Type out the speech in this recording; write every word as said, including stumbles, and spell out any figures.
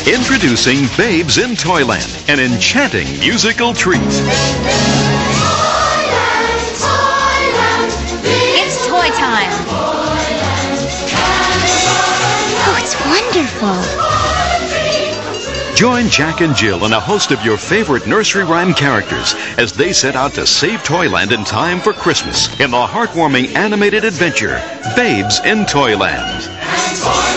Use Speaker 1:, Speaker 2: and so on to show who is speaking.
Speaker 1: Introducing Babes in Toyland, an enchanting musical treat.
Speaker 2: It's toy time. Oh, it's wonderful.
Speaker 1: Join Jack and Jill and a host of your favorite nursery rhyme characters as they set out to save Toyland in time for Christmas in the heartwarming animated adventure, Babes in Toyland.